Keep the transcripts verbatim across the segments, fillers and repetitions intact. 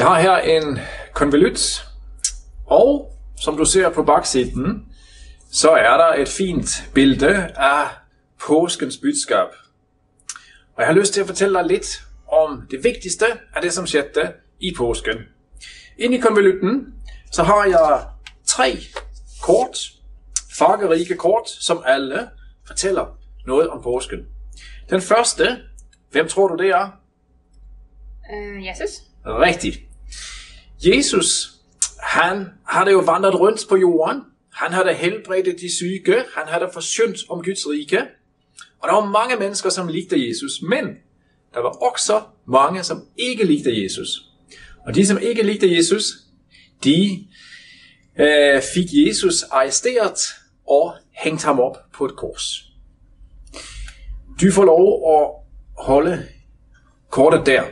Jeg har her en konvolut, og som du ser på bagsiden, så er der et fint billede af påskens budskab. Og jeg har lyst til at fortælle dig lidt om det vigtigste af det, som skete i påsken. Inde i konvolutten, så har jeg tre kort, farverige kort, som alle fortæller noget om påsken. Den første, hvem tror du det er? Uh, Jesus. Rigtigt. Jesus, han havde jo vandret rundt på jorden. Han havde helbredt de syge. Han havde forsyndt om Guds rige. Og der var mange mennesker, som likte Jesus. Men der var også mange, som ikke likte Jesus. Og de, som ikke likte Jesus, de øh, fik Jesus arresteret og hængt ham op på et kors. Du får lov at holde kortet der.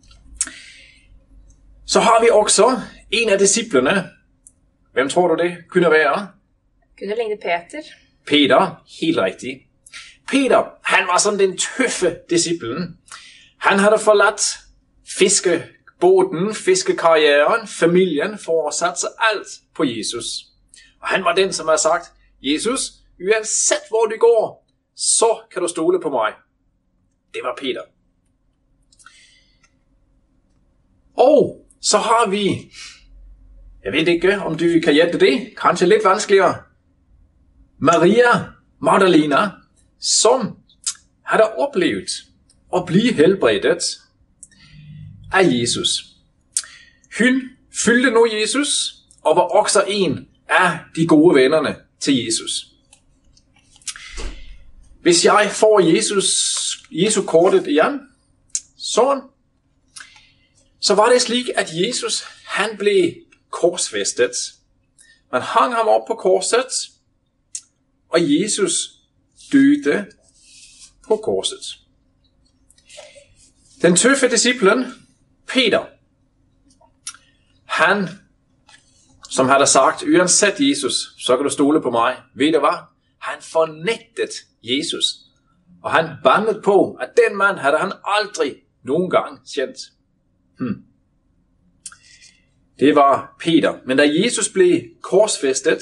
Så har vi også en af disciplene. Hvem tror du det kunne være? Kunne ligne Peter. Peter, helt rigtigt. Peter, han var sådan den tøffe disciplen. Han havde forladt fiskebåden, fiskekarrieren, familien for at satse alt på Jesus. Og han var den, som havde sagt, Jesus, uanset hvor du går, så kan du stole på mig. Det var Peter. Og så har vi, jeg ved ikke, om du kan gætte det, kanskje lidt vanskeligere, Maria Magdalena, som havde oplevet at blive helbredet af Jesus. Hun fyldte nu Jesus, og var også en af de gode vennerne til Jesus. Hvis jeg får Jesus, Jesu kortet igen, sådan, så var det slik, at Jesus, han blev korsfæstet. Man hang ham op på korset, og Jesus døde på korset. Den tøffe disciplen, Peter, han, som havde sagt, uanset Jesus, så kan du stole på mig. Ved du hvad? Han fornægtede Jesus, og han bandede på, at den mand havde han aldrig nogen gang kendt. Hmm. Det var Peter. Men da Jesus blev korsfæstet,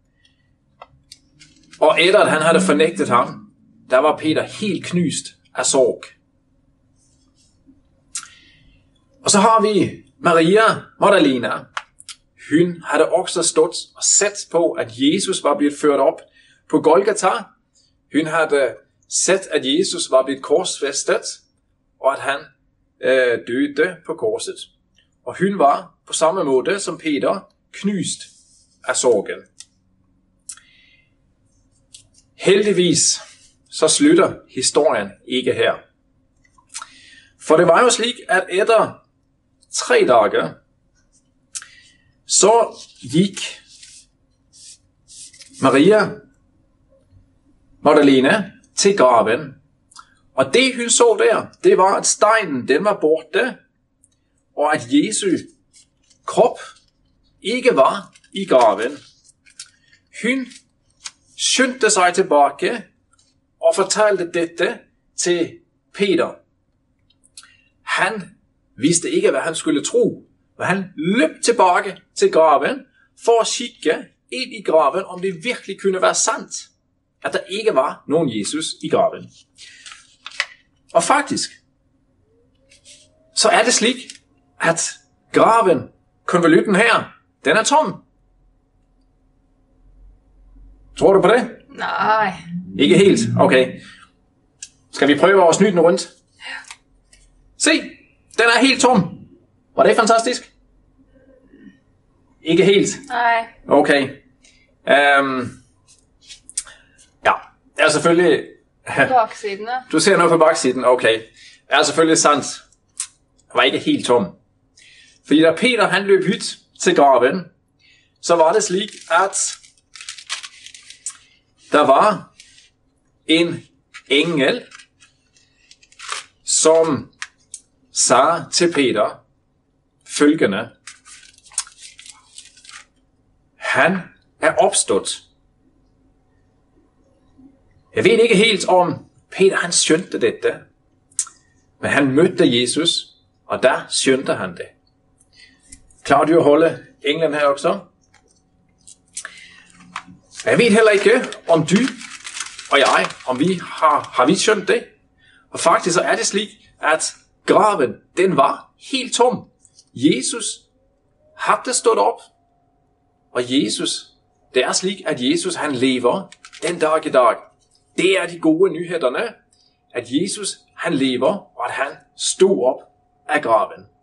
og efter at han havde fornægtet ham, der var Peter helt knust af sorg. Og så har vi Maria Magdalena. Hun havde også stået og set på, at Jesus var blevet ført op på Golgata. Hun havde set, at Jesus var blevet korsfæstet, og at han øh, døde på korset. Og hun var på samme måde som Peter knust af sorgen. Heldigvis så slutter historien ikke her. For det var jo slik, at efter tre dage, så gik Maria Magdalena til graven. Og det hun så der, det var, at steinen den var borte, og at Jesu krop ikke var i graven. Hun skyndte sig tilbage og fortalte dette til Peter. Han vidste ikke, hvad han skulle tro, men han løb tilbage til graven for at kigge ind i graven, om det virkelig kunne være sandt, at der ikke var nogen Jesus i graven. Og faktisk, så er det slik, at graven, konvolutten her, den er tom. Tror du på det? Nej. Ikke helt? Okay. Skal vi prøve at snyde den rundt? Se, den er helt tom. Var det fantastisk? Ikke helt? Nej. Okay. Um, ja, det er selvfølgelig... Baksiden, ja. Du ser noget på baksiden, okay. Det er selvfølgelig sandt. Det var ikke helt tom. Fordi da Peter han løb hyt til graven, så var det slik, at der var en engel, som sagde til Peter følgende: han er opstået. Jeg ved ikke helt om Peter han skjønte dette, men han mødte Jesus, og der skjønte han det. Klarer du at holde englen her også? Jeg ved heller ikke, om du og jeg, om vi har, har vi skjønt det. Og faktisk så er det slik, at graven, den var helt tom. Jesus hadde stået op. Og Jesus, det er slik, at Jesus han lever den dag i dag. Det er de gode nyhederne, at Jesus han lever, og at han stod op af graven.